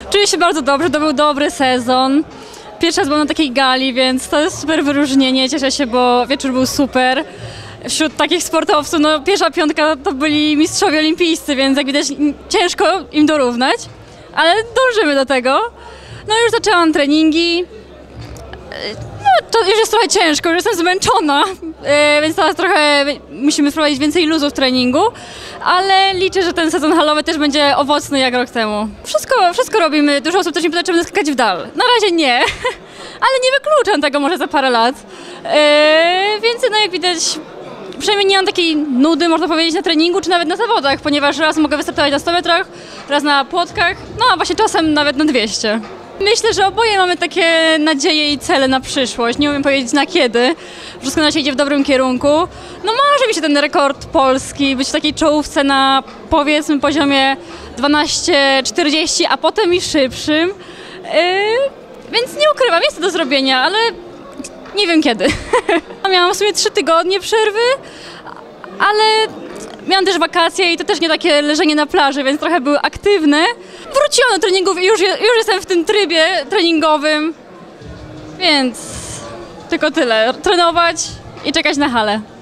Czuję się bardzo dobrze, to był dobry sezon. Pierwszy raz byłam na takiej gali, więc to jest super wyróżnienie. Cieszę się, bo wieczór był super. Wśród takich sportowców, no pierwsza piątka to byli mistrzowie olimpijscy, więc jak widać ciężko im dorównać, ale dążymy do tego. No już zaczęłam treningi. No to już jest trochę ciężko, już jestem zmęczona, więc teraz trochę musimy wprowadzić więcej luzu w treningu, ale liczę, że ten sezon halowy też będzie owocny jak rok temu. Wszystko robimy, dużo osób też mi pyta, czy będę skakać w dal. Na razie nie, ale nie wykluczam tego może za parę lat. Więc no jak widać, przynajmniej nie mam takiej nudy, można powiedzieć, na treningu czy nawet na zawodach, ponieważ raz mogę wystartować na 100 metrach, raz na płotkach, no a właśnie czasem nawet na 200. Myślę, że oboje mamy takie nadzieje i cele na przyszłość. Nie umiem powiedzieć na kiedy. Wszystko na razie idzie w dobrym kierunku. No marzy mi się ten rekord polski, być w takiej czołówce na powiedzmy poziomie 12:40, a potem i szybszym. Więc nie ukrywam, jest to do zrobienia, ale nie wiem kiedy. Miałam w sumie 3 tygodnie przerwy, ale miałam też wakacje i to też nie takie leżenie na plaży, więc trochę były aktywne. Wróciłam do treningów i już jestem w tym trybie treningowym, więc tylko tyle. Trenować i czekać na halę.